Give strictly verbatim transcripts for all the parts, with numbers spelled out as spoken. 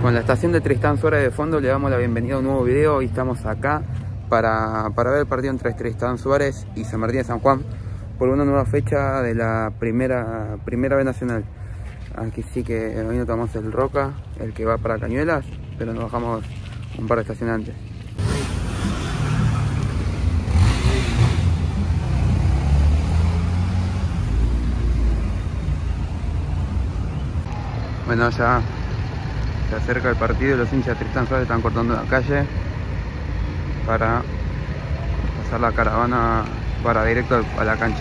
Con la estación de Tristán Suárez de fondo le damos la bienvenida a un nuevo video. Hoy estamos acá para, para ver el partido entre Tristán Suárez y San Martín de San Juan por una nueva fecha de la primera, primera B Nacional. Aquí sí que hoy no tomamos el Roca, el que va para Cañuelas, pero nos bajamos un par de estaciones antes. Bueno, ya se acerca el partido y los hinchas de Tristán Suárez están cortando la calle para pasar la caravana para directo a la cancha.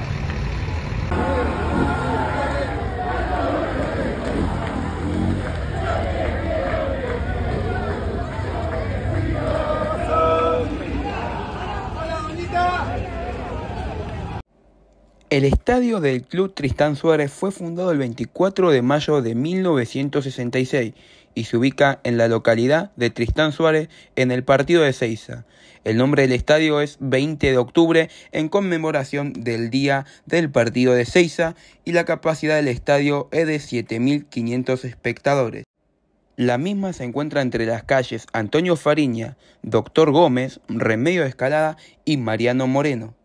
El estadio del Club Tristán Suárez fue fundado el veinticuatro de mayo de mil novecientos sesenta y seis y se ubica en la localidad de Tristán Suárez en el partido de Ezeiza. El nombre del estadio es veinte de octubre en conmemoración del día del partido de Ezeiza y la capacidad del estadio es de siete mil quinientos espectadores. La misma se encuentra entre las calles Antonio Fariña, Doctor Gómez, Remedio de Escalada y Mariano Moreno.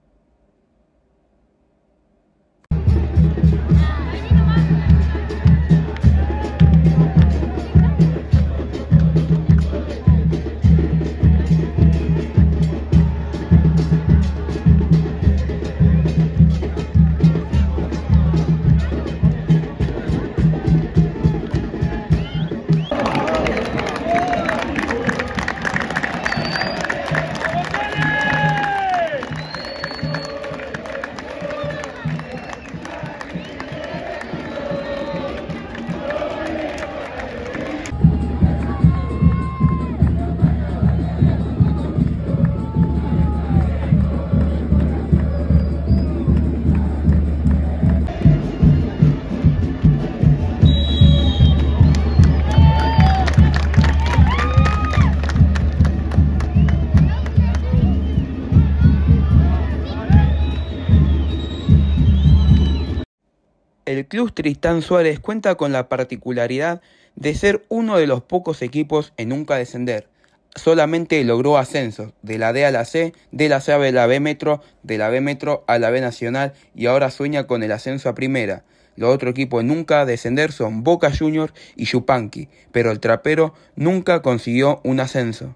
El Club Tristán Suárez cuenta con la particularidad de ser uno de los pocos equipos en nunca descender. Solamente logró ascensos de la D a la C, de la C a la B Metro, de la B Metro a la B Nacional y ahora sueña con el ascenso a Primera. Los otros equipos en nunca descender son Boca Juniors y Yupanqui, pero el Trapero nunca consiguió un ascenso.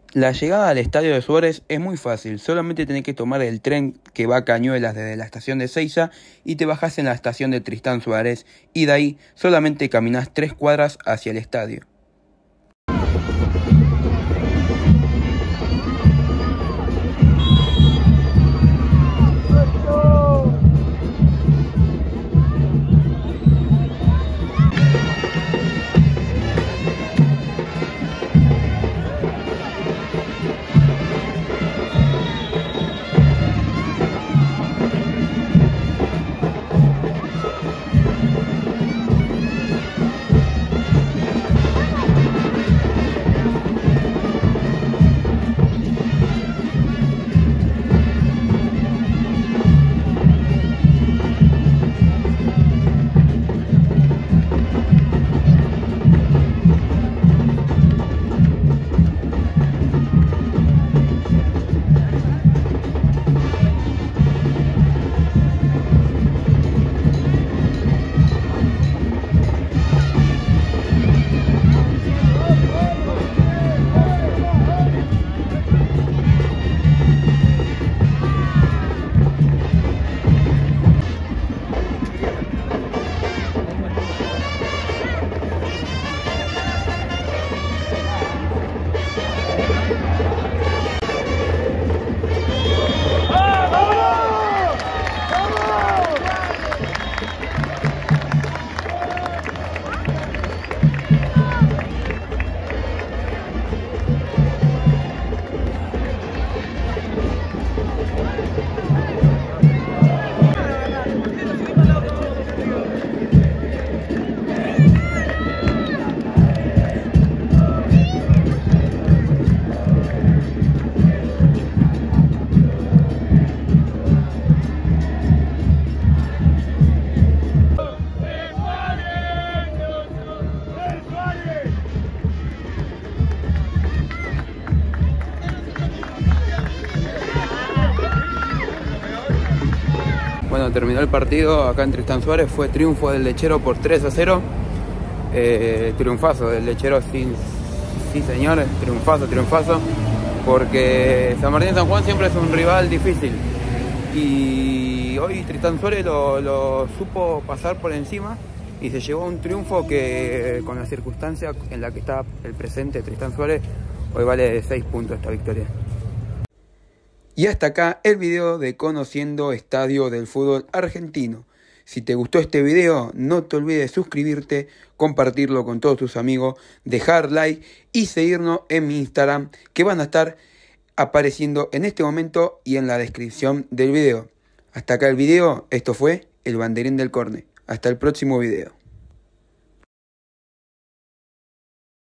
La llegada al estadio de Suárez es muy fácil, solamente tenés que tomar el tren que va a Cañuelas desde la estación de Seiza y te bajás en la estación de Tristán Suárez y de ahí solamente caminás tres cuadras hacia el estadio. Bueno, terminó el partido acá en Tristán Suárez, fue triunfo del Lechero por tres a cero. Eh, triunfazo del Lechero, sí, sí señores, triunfazo, triunfazo, porque San Martín San Juan siempre es un rival difícil y hoy Tristán Suárez lo, lo supo pasar por encima y se llevó un triunfo que con la circunstancia en la que está el presente Tristán Suárez, hoy vale seis puntos esta victoria. Y hasta acá el video de Conociendo Estadio del Fútbol Argentino. Si te gustó este video, no te olvides suscribirte, compartirlo con todos tus amigos, dejar like y seguirnos en mi Instagram, que van a estar apareciendo en este momento y en la descripción del video. Hasta acá el video, esto fue El Banderín del Córner. Hasta el próximo video.